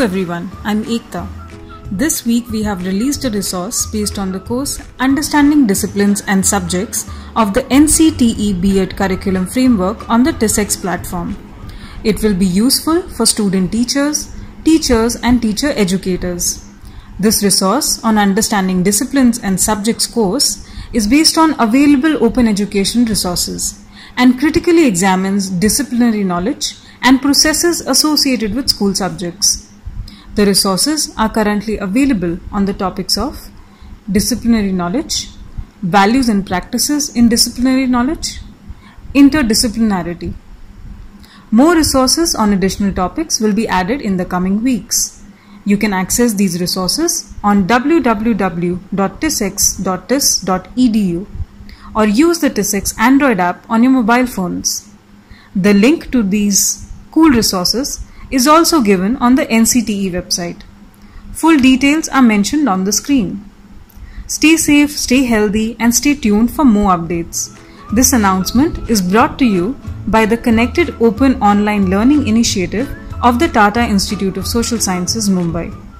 Hello everyone, I'm Ekta. This week we have released a resource based on the course Understanding Disciplines and Subjects of the NCTE B.Ed Curriculum Framework on the TISX platform. It will be useful for student teachers and teacher educators. This resource on Understanding Disciplines and Subjects course is based on available open education resources and critically examines disciplinary knowledge and processes associated with school subjects. The resources are currently available on the topics of disciplinary knowledge, values and practices in disciplinary knowledge, interdisciplinarity. More resources on additional topics will be added in the coming weeks. You can access these resources on www.tisx.tis.edu or use the TISX Android app on your mobile phones. The link to these cool resources is also given on the NCTE website. Full details are mentioned on the screen. Stay safe, stay healthy, and stay tuned for more updates. This announcement is brought to you by the Connected Open Online Learning Initiative of the Tata Institute of Social Sciences, Mumbai.